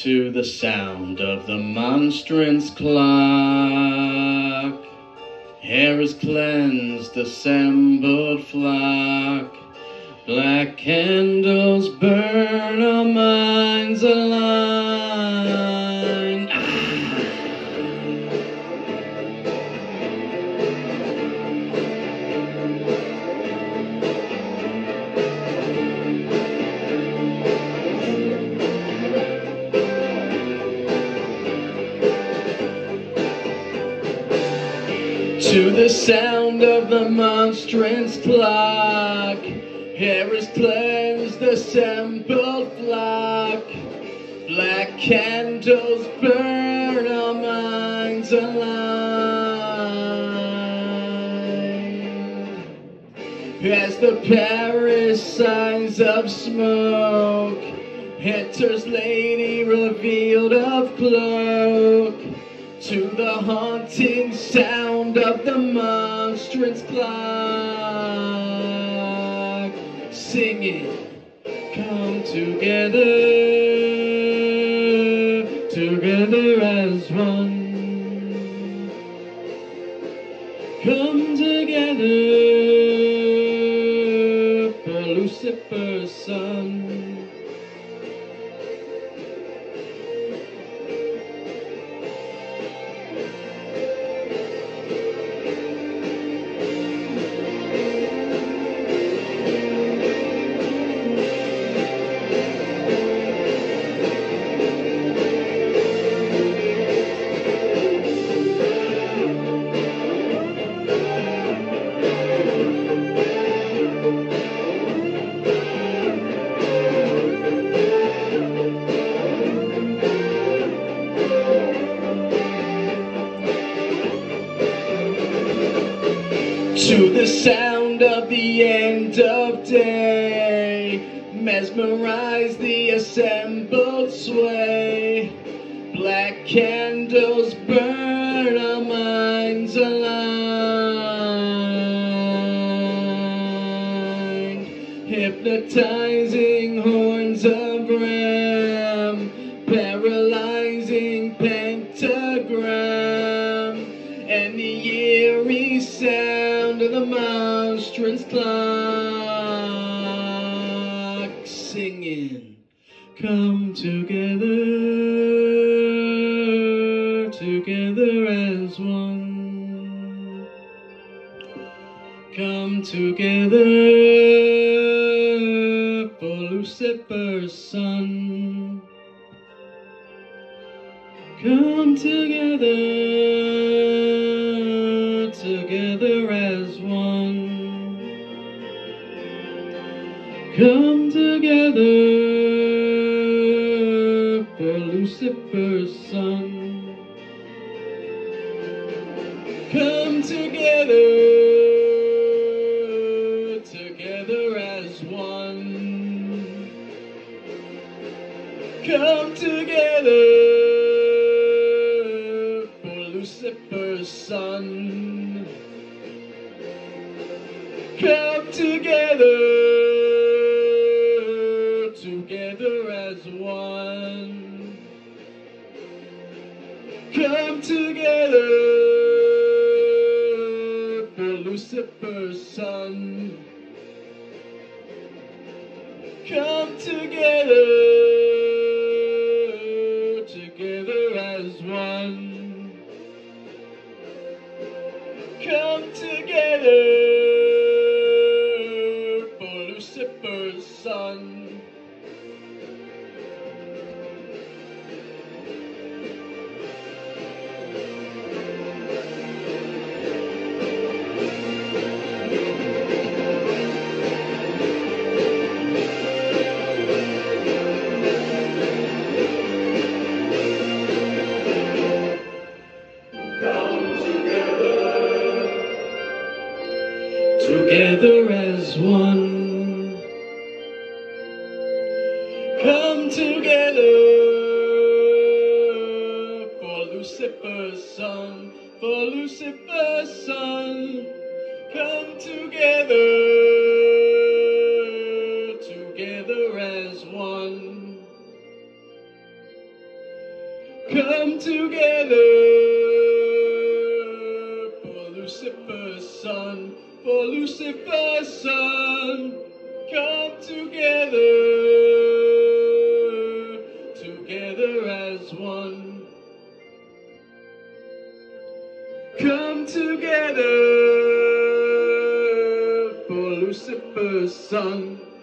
to the sound of the Monstrance Clock. Hair is cleansed, assembled flock. Black candles burn, our minds align. To the sound of the Monstrance Clock, hair is cleansed, assembled flock. Black candles burn, our minds align. As the Paris signs of smoke enters lady revealed of cloak, to the haunting sound of the Monstrance Clock, singing, come together, together as one. Come together for Lucifer's son. To the sound of the end of day, mesmerize the assembled sway. Black candles burn, our minds aligned. Hypnotizing horns of ram, paralyzing pentagram, and the eerie sound of the Monstrance Clock, singing, come together, together as one. Come together for Lucifer's son. Come together, together as one. Come together for Lucifer's son. Come together, together as one. Come together for Lucifer's son. Come together, together as one. Come together for Lucifer's son. Come together, together as one. Come together for Lucifer's son. Together as one. Come together for Lucifer's son, for Lucifer's son. Come together, together as one. Come together for Lucifer's son, for Lucifer's son. Come together, together as one. Come together for Lucifer's son.